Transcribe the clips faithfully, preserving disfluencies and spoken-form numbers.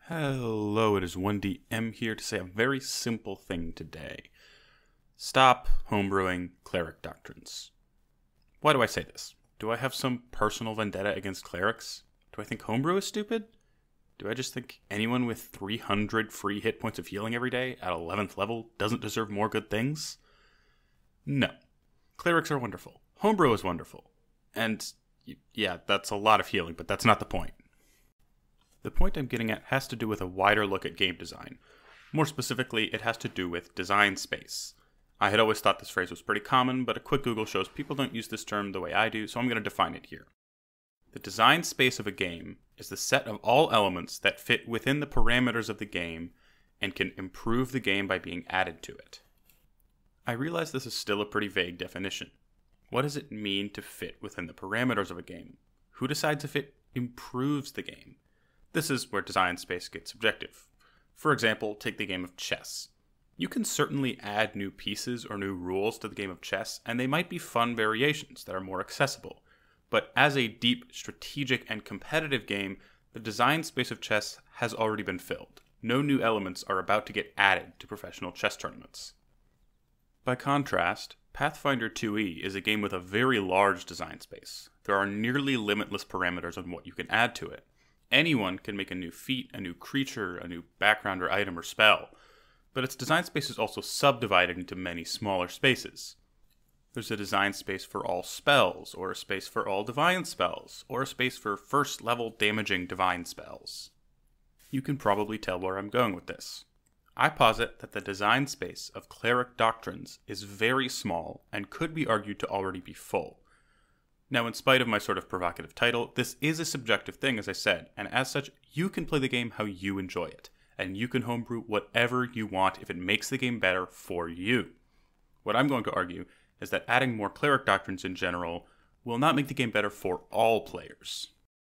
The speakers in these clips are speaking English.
Hello, it is one D M here to say a very simple thing today. Stop homebrewing cleric doctrines. Why do I say this? Do I have some personal vendetta against clerics? Do I think homebrew is stupid? Do I just think anyone with three hundred free hit points of healing every day at eleventh level doesn't deserve more good things? No. Clerics are wonderful. Homebrew is wonderful. And yeah, that's a lot of healing, but that's not the point. The point I'm getting at has to do with a wider look at game design. More specifically, it has to do with design space. I had always thought this phrase was pretty common, but a quick Google shows people don't use this term the way I do, so I'm going to define it here. The design space of a game is the set of all elements that fit within the parameters of the game and can improve the game by being added to it. I realize this is still a pretty vague definition. What does it mean to fit within the parameters of a game? Who decides if it improves the game? This is where design space gets subjective. For example, take the game of chess. You can certainly add new pieces or new rules to the game of chess, and they might be fun variations that are more accessible. But as a deep, strategic, and competitive game, the design space of chess has already been filled. No new elements are about to get added to professional chess tournaments. By contrast, Pathfinder two E is a game with a very large design space. There are nearly limitless parameters on what you can add to it. Anyone can make a new feat, a new creature, a new background or item or spell, but its design space is also subdivided into many smaller spaces. There's a design space for all spells, or a space for all divine spells, or a space for first level damaging divine spells. You can probably tell where I'm going with this. I posit that the design space of cleric doctrines is very small and could be argued to already be full. Now, in spite of my sort of provocative title, this is a subjective thing, as I said, and as such, you can play the game how you enjoy it, and you can homebrew whatever you want if it makes the game better for you. What I'm going to argue is that adding more cleric doctrines in general will not make the game better for all players.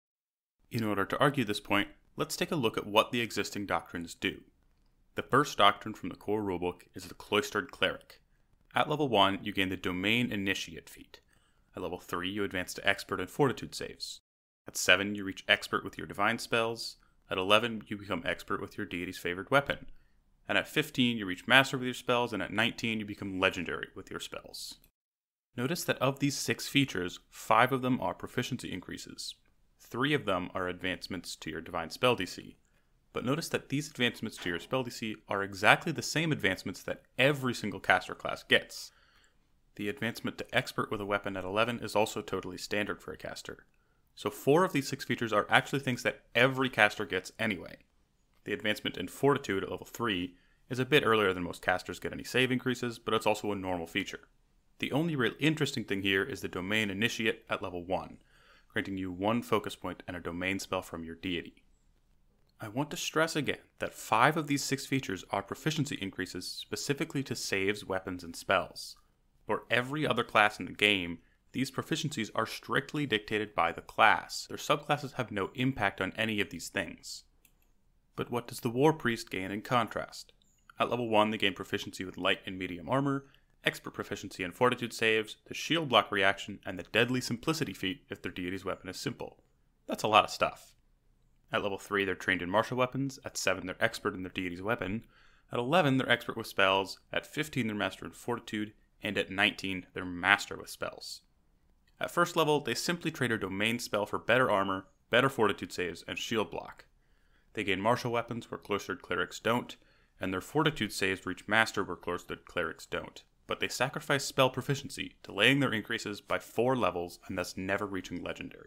In order to argue this point, let's take a look at what the existing doctrines do. The first doctrine from the core rulebook is the Cloistered Cleric. At level one, you gain the Domain Initiate feat. At level three, you advance to Expert and Fortitude saves. At seven, you reach Expert with your Divine spells. At eleven, you become Expert with your deity's favored weapon. And at fifteen, you reach Master with your spells, and at nineteen, you become Legendary with your spells. Notice that of these six features, five of them are proficiency increases. Three of them are advancements to your Divine spell D C. But notice that these advancements to your spell D C are exactly the same advancements that every single caster class gets. The advancement to Expert with a weapon at eleven is also totally standard for a caster. So four of these six features are actually things that every caster gets anyway. The advancement in Fortitude at level three is a bit earlier than most casters get any save increases, but it's also a normal feature. The only real interesting thing here is the Domain Initiate at level one, granting you one focus point and a domain spell from your deity. I want to stress again that five of these six features are proficiency increases specifically to saves, weapons, and spells. For every other class in the game, these proficiencies are strictly dictated by the class. Their subclasses have no impact on any of these things. But what does the War Priest gain in contrast? At level one, they gain proficiency with light and medium armor, expert proficiency in fortitude saves, the shield block reaction, and the deadly simplicity feat if their deity's weapon is simple. That's a lot of stuff. At level three, they're trained in martial weapons. At seven, they're expert in their deity's weapon. At eleven, they're expert with spells. At fifteen, they're master in fortitude. And at nineteen, they're master with spells. At first level, they simply trade a domain spell for better armor, better fortitude saves, and shield block. They gain martial weapons where cloistered clerics don't, and their fortitude saves reach master where cloistered clerics don't. But they sacrifice spell proficiency, delaying their increases by four levels and thus never reaching legendary.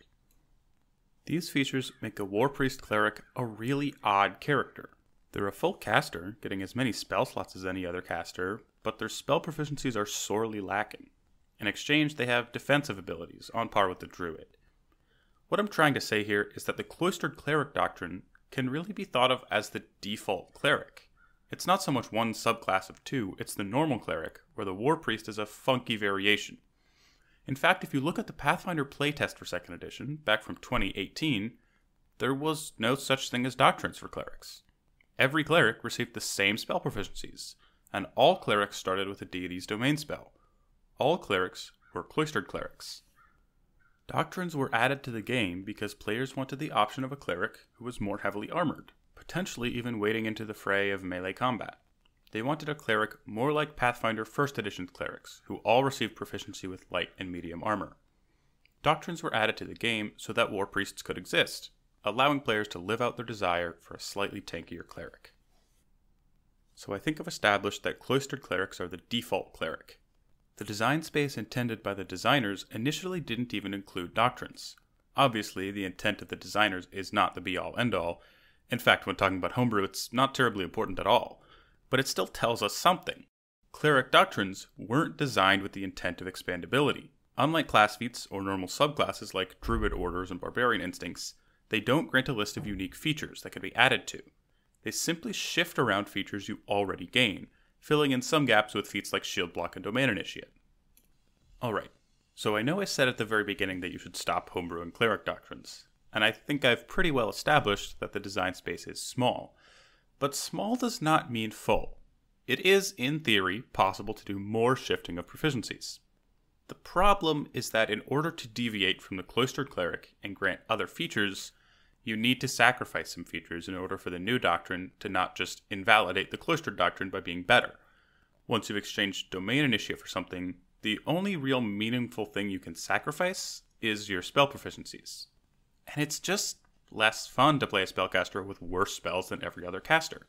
These features make a War Priest cleric a really odd character. They're a full caster, getting as many spell slots as any other caster, but their spell proficiencies are sorely lacking. In exchange, they have defensive abilities, on par with the druid. What I'm trying to say here is that the Cloistered Cleric doctrine can really be thought of as the default cleric. It's not so much one subclass of two, it's the normal cleric, where the War Priest is a funky variation. In fact, if you look at the Pathfinder playtest for second edition, back from twenty eighteen, there was no such thing as doctrines for clerics. Every cleric received the same spell proficiencies, and all clerics started with a deity's domain spell. All clerics were cloistered clerics. Doctrines were added to the game because players wanted the option of a cleric who was more heavily armored. potentially even wading into the fray of melee combat. They wanted a cleric more like Pathfinder first Edition clerics, who all received proficiency with light and medium armor. Doctrines were added to the game so that war priests could exist, allowing players to live out their desire for a slightly tankier cleric. So I think I've established that cloistered clerics are the default cleric. The design space intended by the designers initially didn't even include doctrines. Obviously, the intent of the designers is not the be-all end-all. In fact, when talking about homebrew, it's not terribly important at all. But it still tells us something. Cleric doctrines weren't designed with the intent of expandability. Unlike class feats or normal subclasses like druid orders and barbarian instincts, they don't grant a list of unique features that can be added to. They simply shift around features you already gain, filling in some gaps with feats like shield block and domain initiate. Alright, so I know I said at the very beginning that you should stop homebrewing cleric doctrines, and I think I've pretty well established that the design space is small. But small does not mean full. It is, in theory, possible to do more shifting of proficiencies. The problem is that in order to deviate from the cloistered cleric and grant other features, you need to sacrifice some features in order for the new doctrine to not just invalidate the cloistered doctrine by being better. Once you've exchanged domain initiate for something, the only real meaningful thing you can sacrifice is your spell proficiencies. And it's just less fun to play a spellcaster with worse spells than every other caster.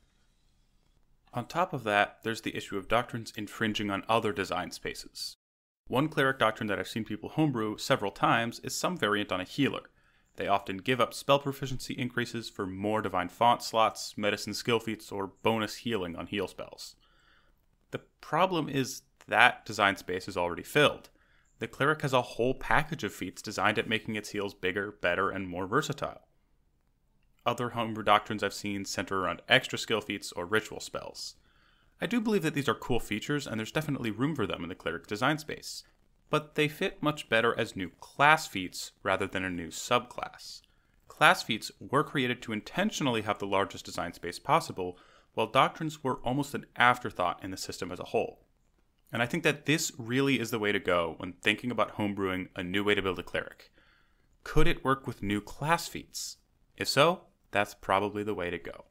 On top of that, there's the issue of doctrines infringing on other design spaces. One cleric doctrine that I've seen people homebrew several times is some variant on a healer. They often give up spell proficiency increases for more divine font slots, medicine skill feats, or bonus healing on heal spells. The problem is that design space is already filled. The cleric has a whole package of feats designed at making its heals bigger, better, and more versatile. Other homebrew doctrines I've seen center around extra skill feats or ritual spells. I do believe that these are cool features, and there's definitely room for them in the cleric design space. But they fit much better as new class feats rather than a new subclass. Class feats were created to intentionally have the largest design space possible, while doctrines were almost an afterthought in the system as a whole. And I think that this really is the way to go when thinking about homebrewing a new way to build a cleric. Could it work with new class feats? If so, that's probably the way to go.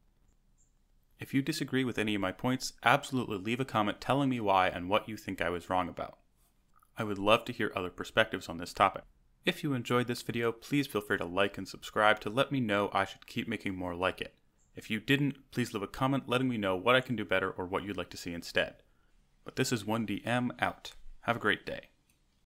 If you disagree with any of my points, absolutely leave a comment telling me why and what you think I was wrong about. I would love to hear other perspectives on this topic. If you enjoyed this video, please feel free to like and subscribe to let me know I should keep making more like it. If you didn't, please leave a comment letting me know what I can do better or what you'd like to see instead. But this is one D M out. Have a great day.